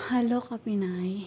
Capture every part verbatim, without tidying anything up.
Hello Kapinay.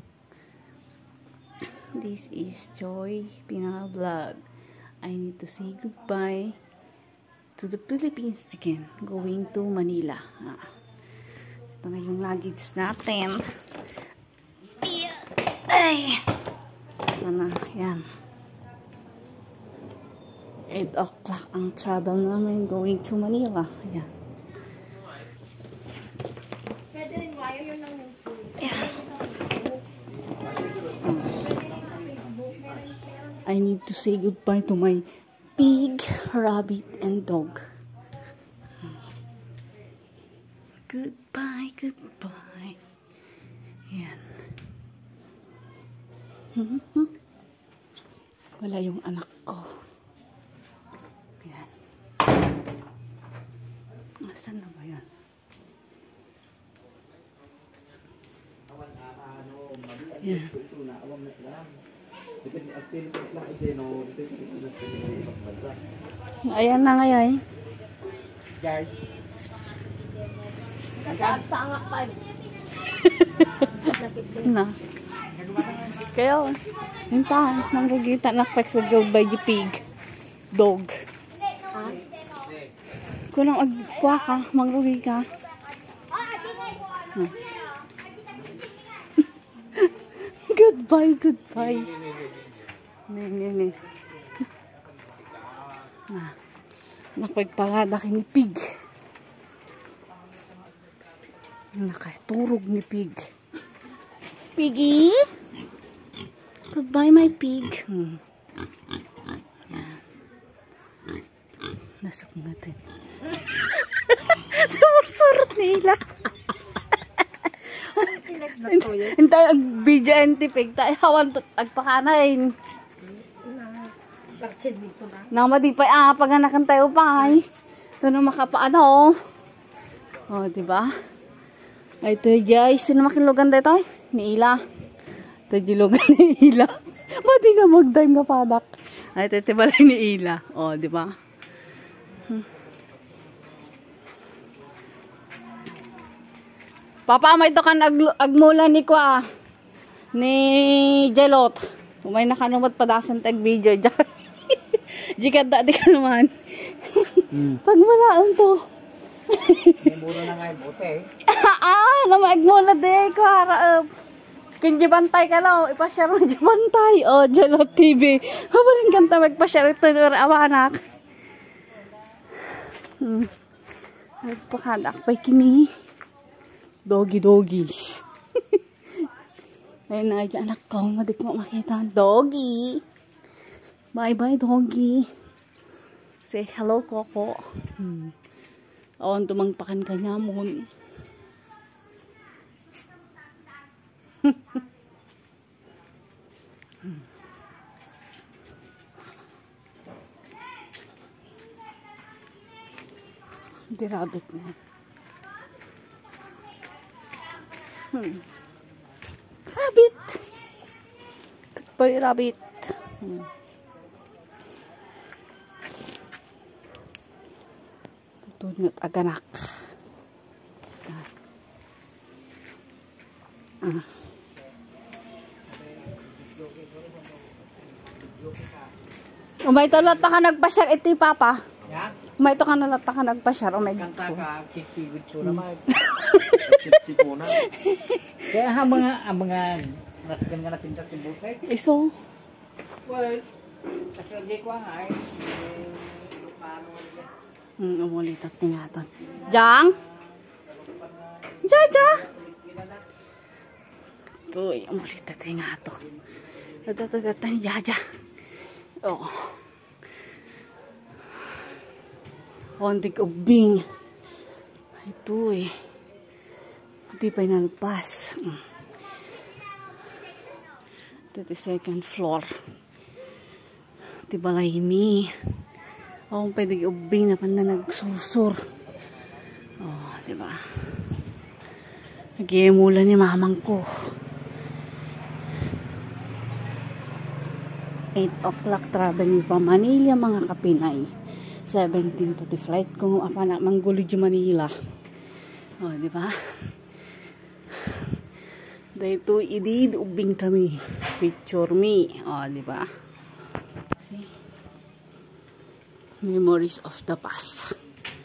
This is Joy Pinal Vlog. I need to say goodbye to the Philippines again. Going to Manila. Ah. Ito na yung luggage natin. Ay! Ito na. Yan. eight o'clock ang travel namin going to Manila. Ayan. I need to say goodbye to my pig, rabbit, and dog. Goodbye, goodbye. Ayan. Wala yung anak ko. Ayan. Asan na ba yan? Ayan. Ayan na ngayon. Guys. Nagkasanga pa. Na. Kaya, hintahan. Nanggagita na flexible by the pig. Dog. Kung nang agkuha ka, mangrugi ka. Hmm. Goodbye, goodbye. Ne, ne, ne. Ah, napagpagada kay ni pig. Nakaturog ni pig. Piggy? Goodbye, my pig. Hmm. Nasok natin. Sumursurot nila. Hindi video anti-pig. Tayo hawan agpakanain. Nama di pa ah paganakan tayo pa ay. Ito na makapaano. Oh, di ba? Ay to guys, sino makilugan dito? Ni Ila. To gilugan ni Ila. Mati nga mag-dive nga padak. Ay to tibalay ni Ila. Oh, di ba? Hmm. Papa, may ito kan ag agmula ni Kwa. Ni Jelot. Umay nakanumot padasan tag video dyan. Jika da di ka naman. Hmm. Pag malaan to. May muna na nga yung bote eh. Ah, na maagmula di ko harap. Kung jibantay ka lang, ipasyar mo jibantay. O, oh, Jelot T V. Mabaling kanta magpasyar ito nura awanak. Hmm. Nagpakadak pa kini. Doggy, doggy. Ayun na, yung anak ko, madik mo makita. Doggy. Bye-bye, doggy. Say hello, Coco. Hmm. Awan tumangpakan ka niya mo. Hmm. Di rabbit na. Hmm. Rabbit. Goodbye, rabbit. Hmm. Tutunot aganak. Ah. Umay to lata ka nagpasyar ito yung papa. Ya? Umay to ka na lata ka nagpasyar. Umay kanta ka kikigod ko naman. Sipsipuna. Kaya ang mga ang mga natigan nga natin sa tibukay. Iso. Well, sa serge ko nga ay paano Hmm, umulit at tingatan. Jang? Jaja? Uy, umulit at tingatan. Ito, ito, ito, ito, Jaja. Oo. Ontik ubing. Ito eh. Hindi pa inalpas. Ito second floor. Ito balay mi. Ako pwede ubing na panda nagsusur. Oh, diba? Nag-iemula ni mamang ko. eight o'clock travel pa Manila mga Kapinay. seventeen to the flight kung apa na manggulid yung Manila. Oh, di ba? Dito idid ubing kami. Picture me. O, oh, di ba? See? Memories of the past.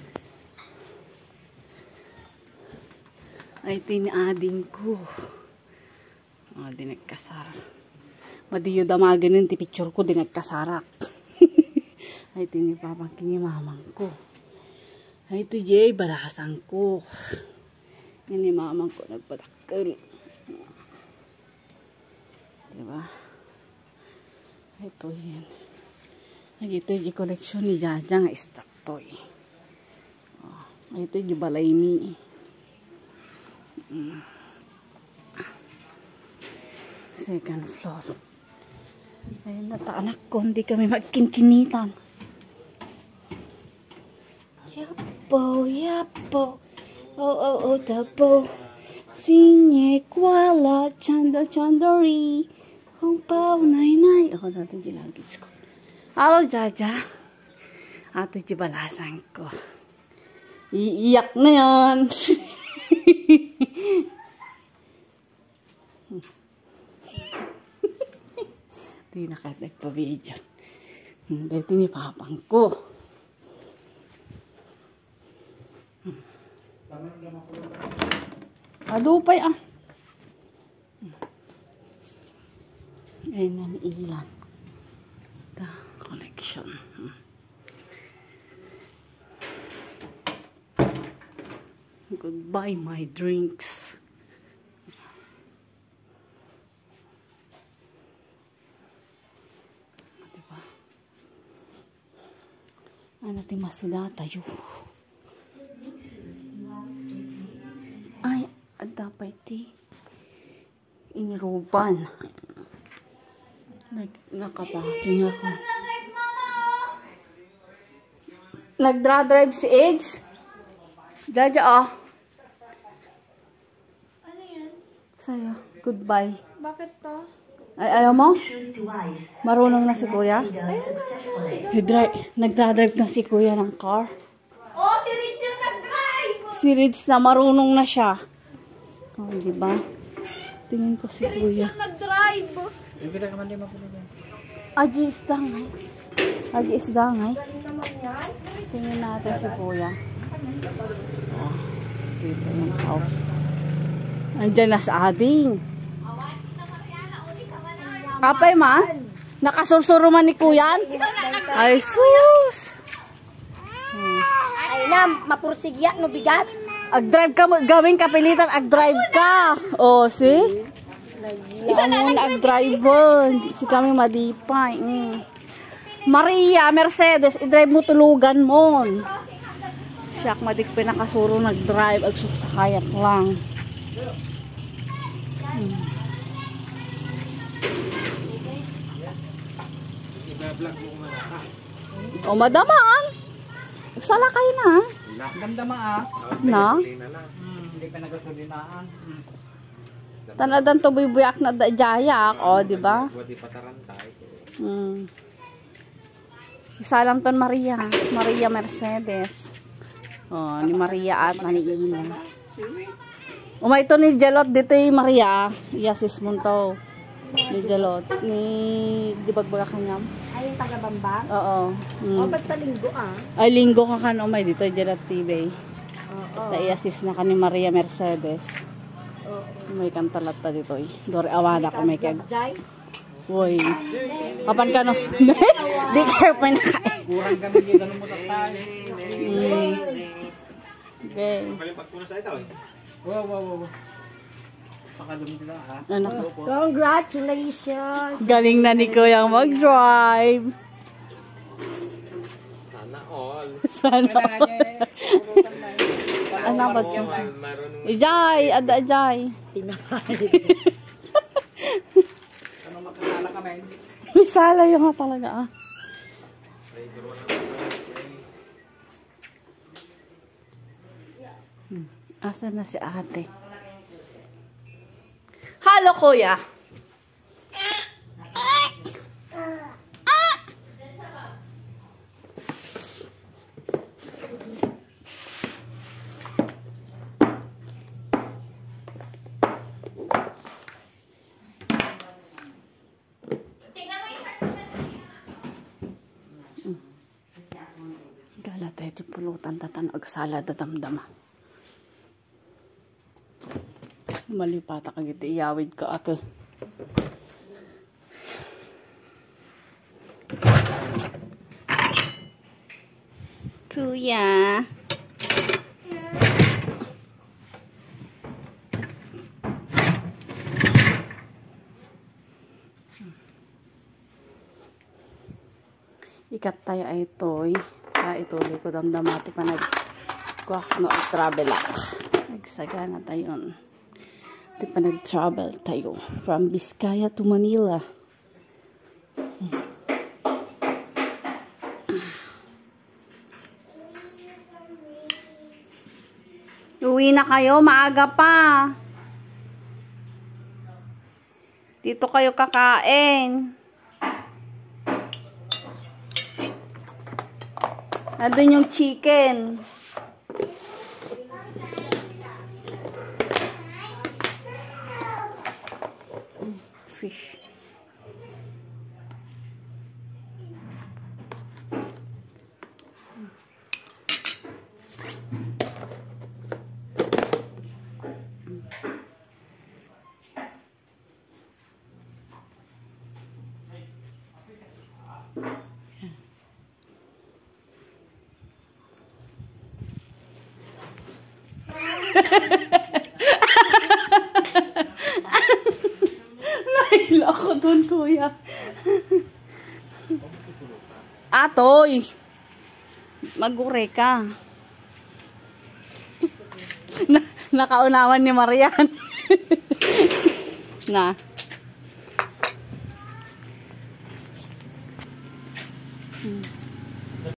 Ay tinading ko. O, oh, di nagkasarak. Madiyo damaganin ti picture ko, di nagkasarak. Ay tinipapangkin yung mamang ko. Ay ito jay, balasan ko. Yan yung mamang ko nagpadakkel. Diba? Ito yan. Ito yung collection ni Jaja nga stock toy. Oh, ito yung balay ni. Mm. Second floor. Ayun na ta anak ko, hindi kami magkinkinitan. Yapo, yapo. Oh, oh, oh, tapo. Sinye, kwala, chando, chandori. Hong pao, nay, nay. Ako natin gilagits ko. Hello, Jaja. Ato balasan ko. Iiyak na yan. Di na kahit nagpa-video. Dito ni papang ko. Adupay ah. Ayun na ni Ilan. The collection. Goodbye my drinks. Ano ti masida tayo? Ay, ada pa iti iniruban. Nag nakapaking ako. Nagdra-drive si Eds. Jaja oh. Ano yan? Sa'yo. Goodbye. Bakit to? Ay, ayaw mo? Marunong na si Kuya? Nagdra-drive na si Kuya ng car. Oh, si Ritz yung nag-drive! Si Ritz na marunong na siya. Oh, diba? Tingin ko si Si Ritz Kuya. yung nag-drive! Yung kita kaman di mapulitan. Aji isda ngay. Aji isda ngay. Galing naman yan. Tingin natin si Kuya. Oh, dito yung house. Andyan na sa ading. Kapay ma? Nakasursuro man ni Kuyan? Ay sus! Ay na, mapursigya no bigat. Ag-drive ka, gawing kapilitan, ag-drive ka. Oh, see? Isa na ag-drive si kami madipay. Mm. Maria, Mercedes, i-drive mo tulugan mo. Siyak madik pinakasuro nag-drive, agsuk sa kayak lang. Hmm. O madamaan. Nagsala kayo na. Damdama ah. Na? Hmm, hindi pa nagasulinaan. Hmm. Tanadan to buyak na dajayak. O, di ba? Hmm. Isa lang ton Maria. Maria Mercedes. O, ni Maria at ni Ina. Umay ito ni Jalot. Dito yung Maria. Yasis mo to. Ni Jalot. Ni Dibagbaga kanyam. Ay, yung taga-bambang? Oo. Mm. O, basta linggo ah. Ay, linggo ka ka umay. Dito yung Jalot T V. Oo. Ta-i-assist na ka ni Maria Mercedes. Oo. May kantalata dito eh. Dore awada ko may kag. Jai? Uy. Kapan ka no? Di kayo pa na kain. Kurang kami dito ng mutatay. Okay. Wow, wow, wow. Pakadum nila ha. Ano ka? Congratulations! Galing na ni Kuya mag-drive. Sana all. Sana. Ano ba ito? Ijay, ada Ijay. Tinahali. Ano makakala kami? May sala yung nga talaga ah. Hmm. Asa na si ate? Halo Kuya. pulutan tatan agsala dadamdama. Malipata ka gito iyawid ka ate. Kuya. Ikat tayo ay toy. Kaya ituloy ko damdamati pa nag kuha no travel ako. Nagsagana tayo. Di pa nag-travel tayo. From Vizcaya to Manila. Uwi na kayo, maaga pa. Dito kayo kakain. Nandun yung chicken. Fish. Nahila ako dun, kuya. Atoy! Magure ka. Na, nakaunawan ni Marian. Na. Hmm.